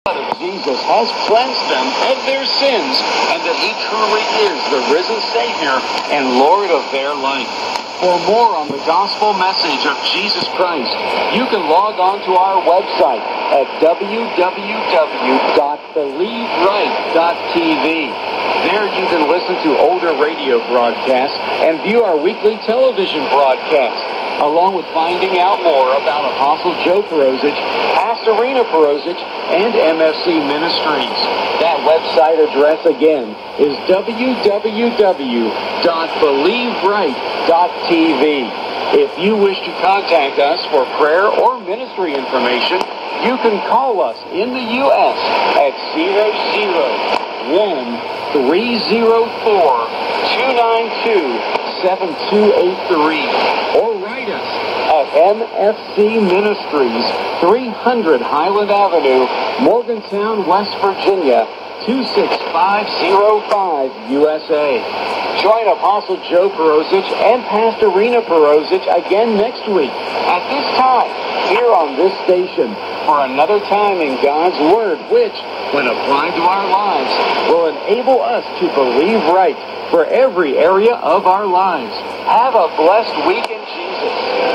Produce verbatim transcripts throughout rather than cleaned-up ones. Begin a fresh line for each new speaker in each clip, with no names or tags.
Jesus has cleansed them of their sins, and that he truly is the risen Savior and Lord of their life. For more on the gospel message of Jesus Christ, you can log on to our website at w w w dot believe right dot t v. There you can listen to older radio broadcasts and view our weekly television broadcasts, along with finding out more about Apostle Joe Perosic, Pastor Rena Perosic, and M F C Ministries. That website address again is w w w dot believe right dot t v. If you wish to contact us for prayer or ministry information, you can call us in the U S at zero zero one three zero four two nine two seven two eight three or write us at M F C Ministries, three hundred Highland Avenue, Morgantown, West Virginia, two six five zero five, U S A. Join Apostle Joe Perosic and Pastor Rena Perosic again next week at this time here on this station for another time in God's Word, which, when applied to our lives, will enable us to believe right for every area of our lives. Have a blessed week in Jesus.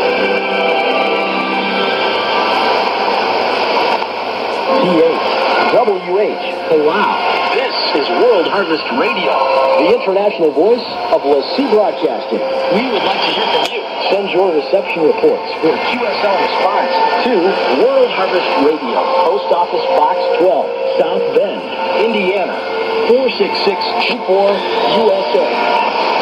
P H W H Palau. This is World Harvest Radio, the international voice of LaCie Broadcasting. We would like to hear from you. Send your reception reports for Q S L response to World Harvest Radio, Post Office Box twelve, South Bend, Indiana, four six six two four, U S A.